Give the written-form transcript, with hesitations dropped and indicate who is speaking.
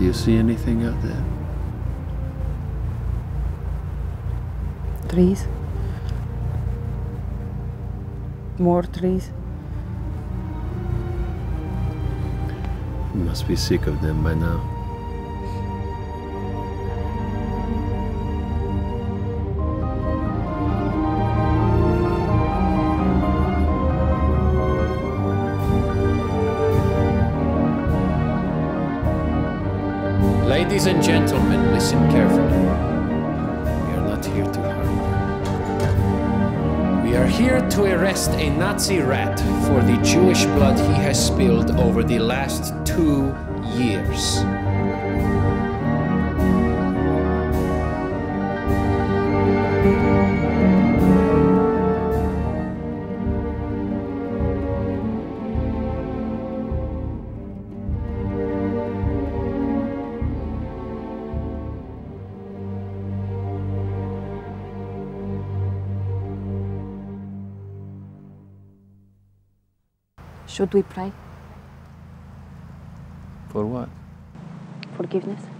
Speaker 1: Do you see anything out there?
Speaker 2: Trees. More trees.
Speaker 1: You must be sick of them by now.
Speaker 3: Ladies and gentlemen, listen carefully. We are not here to harm you. We are here to arrest a Nazi rat for the Jewish blood he has spilled over the last 2 years.
Speaker 2: Should we pray?
Speaker 1: For what?
Speaker 2: Forgiveness?